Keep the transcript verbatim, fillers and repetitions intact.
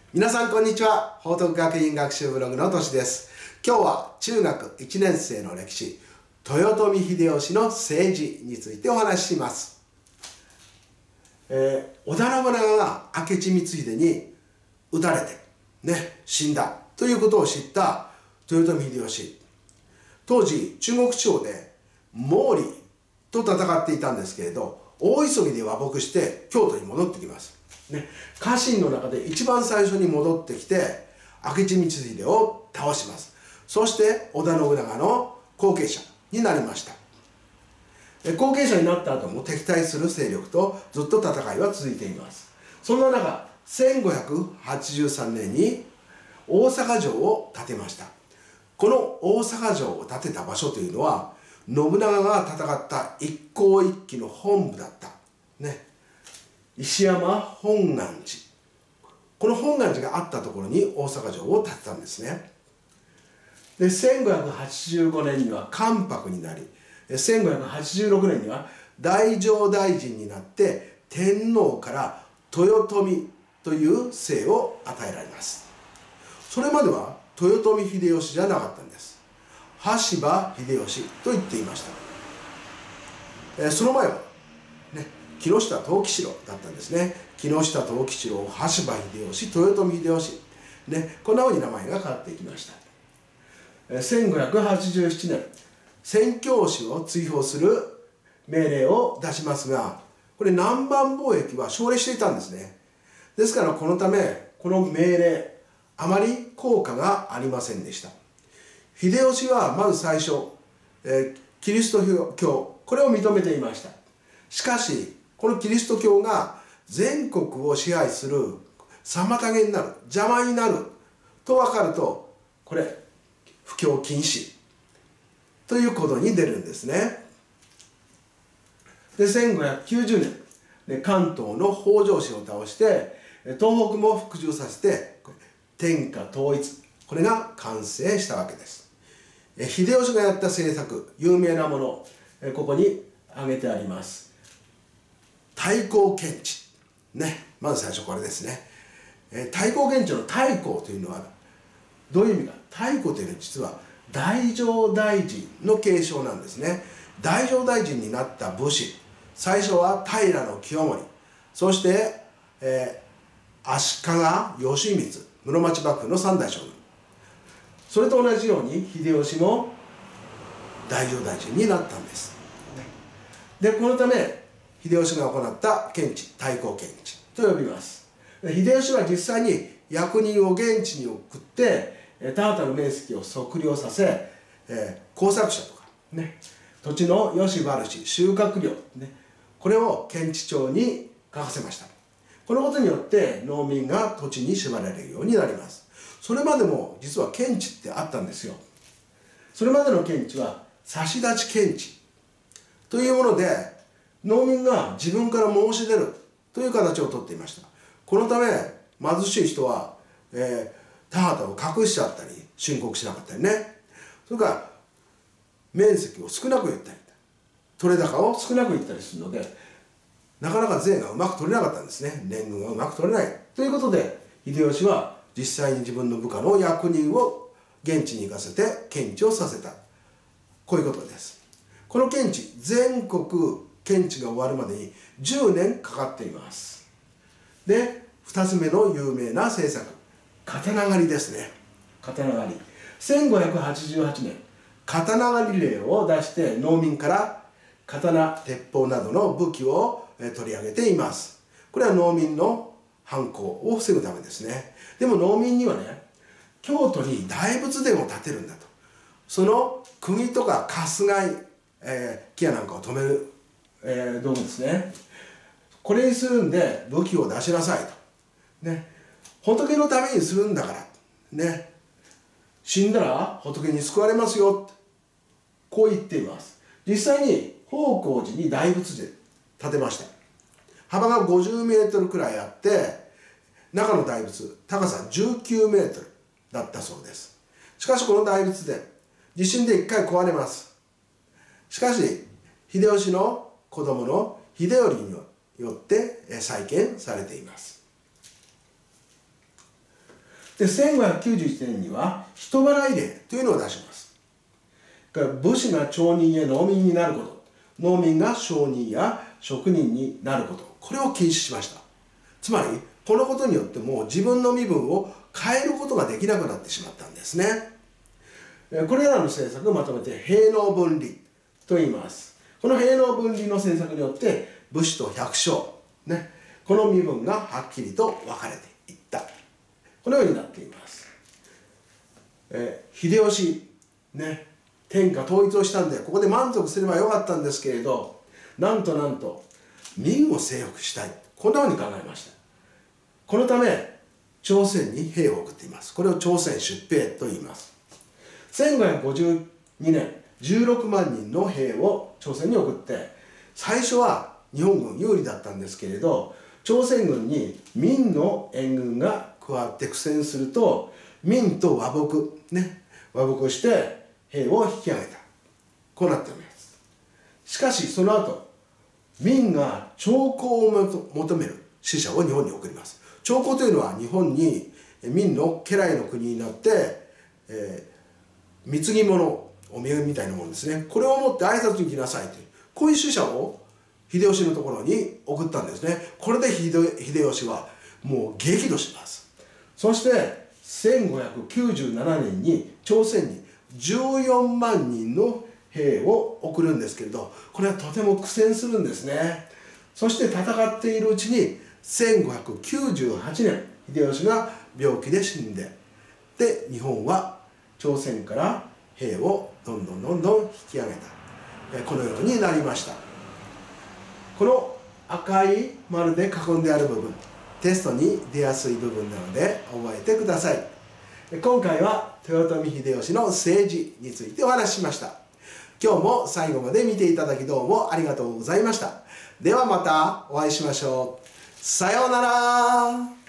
皆さんこんにちは。報徳学院学習ブログのとしです。今日は中学いちねん生の歴史、豊臣秀吉の政治についてお話しします。えー、織田信長が明智光秀に討たれて、ね、死んだということを知った豊臣秀吉。当時中国地方で毛利と戦っていたんですけれど、大急ぎで和睦して京都に戻ってきます。ね、家臣の中で一番最初に戻ってきて明智光秀を倒します。そして織田信長の後継者になりました。後継者になった後も敵対する勢力とずっと戦いは続いています。そんな中せんごひゃくはちじゅうさんねんに大阪城を建てました。この大阪城を建てた場所というのは信長が戦った一向一揆の本部だったね、石山本願寺、この本願寺があったところに大阪城を建てたんですね。でせんごひゃくはちじゅうごねんには関白になり、せんごひゃくはちじゅうろくねんには太政大臣になって天皇から豊臣という姓を与えられます。それまでは豊臣秀吉じゃなかったんです。羽柴秀吉と言っていました。えその前はね、木下藤吉郎だったんですね。木下藤吉郎、羽柴秀吉、豊臣秀吉、ね、こんなふうに名前が変わっていきました。せんごひゃくはちじゅうななねん、宣教師を追放する命令を出しますが、これ南蛮貿易は奨励していたんですね。ですからこのためこの命令あまり効果がありませんでした。秀吉はまず最初、えー、キリスト教これを認めていました。しかしこのキリスト教が全国を支配する妨げになる、邪魔になると分かると、これ布教禁止ということに出るんですね。でせんごひゃくきゅうじゅうねんで関東の北条氏を倒して東北も服従させて天下統一、これが完成したわけです。秀吉がやった政策、有名なものここに挙げてあります。太閤検地ね、まず最初これですね。太閤検地の太閤というのはどういう意味か。太閤というのは実は太政大臣の継承なんですね。太政大臣になった武士、最初は平清盛、そして、えー、足利義満、室町幕府の三代将軍、それと同じように秀吉も太政大臣になったんです。でこのため秀吉が行った検地、太閤検地と呼びます。秀吉は実際に役人を現地に送って田畑の面積を測量させ、えー、工作者とか、ね、土地の良し悪し、収穫量、ね、これを検地庁に書かせました。このことによって農民が土地に縛られるようになります。それまでも実は検地ってあったんですよ。それまでの検地は差し立ち検地というもので、農民が自分から申し出るという形をとっていました。このため貧しい人は、えー、田畑を隠しちゃったり申告しなかったりね、それから面積を少なく言ったり取れ高を少なく言ったりするので、なかなか税がうまく取れなかったんですね。年貢がうまく取れないということで、秀吉は実際に自分の部下の役人を現地に行かせて検地をさせた、こういうことです。この検地、全国検地が終わるまでにじゅうねんかかっています。でふたつめの有名な政策、刀狩りですね。刀狩り、せんごひゃくはちじゅうはちねん刀狩り令を出して農民から刀、鉄砲などの武器を取り上げています。これは農民の反抗を防ぐためですね。でも農民にはね、京都に大仏殿を建てるんだと、その釘とか春日井、えー、木やなんかを止める、えー、道具ですね、これにするんで武器を出しなさいと、ね、仏のためにするんだからね、死んだら仏に救われますよ、こう言っています。実際に宝光寺に大仏殿建てました。幅がごじゅうメートルくらいあって、中の大仏高さじゅうきゅうメートルだったそうです。しかしこの大仏殿、地震で一回壊れます。しかし秀吉の子供の秀頼によって再建されています。 でせんごひゃくきゅうじゅういちねんには人払い令というのを出します。だから武士が町人や農民になること、農民が商人や職人になること、これを禁止しました。つまりこのことによってもう自分の身分を変えることができなくなってしまったんですね。これらの政策をまとめて兵農分離と言います。この兵農分離の政策によって武士と百姓、ね、この身分がはっきりと分かれていった。このようになっています。え秀吉、ね、天下統一をしたんでここで満足すればよかったんですけれど、なんとなんと明を征服したい、こんなふうに考えました。このため朝鮮に兵を送っています。これを朝鮮出兵と言います。せんごひゃくごじゅうにねんじゅうろくまんにんの兵を朝鮮に送って、最初は日本軍有利だったんですけれど、朝鮮軍に明の援軍が加わって苦戦すると、明と和睦ね和睦をして兵を引き上げた。こうなっております。しかしその後明が朝貢を求める使者を日本に送ります。朝貢というのは日本に明の家来の国になって、えー、貢ぎ物お土産みたいなものですね。これを持って挨拶に来なさいという、こういう使者を秀吉のところに送ったんですね。これで秀吉はもう激怒します。そしてせんごひゃくきゅうじゅうななねんに朝鮮にじゅうよんまんにんの兵を送るんですけれど、これはとても苦戦するんですね。そして戦っているうちにせんごひゃくきゅうじゅうはちねん秀吉が病気で死んで、で日本は朝鮮から兵をどんどんどんどん引き上げた。このようになりました。この赤い丸で囲んである部分、テストに出やすい部分なので覚えてください。今回は豊臣秀吉の政治についてお話ししました。今日も最後まで見ていただきどうもありがとうございました。ではまたお会いしましょう。さようなら。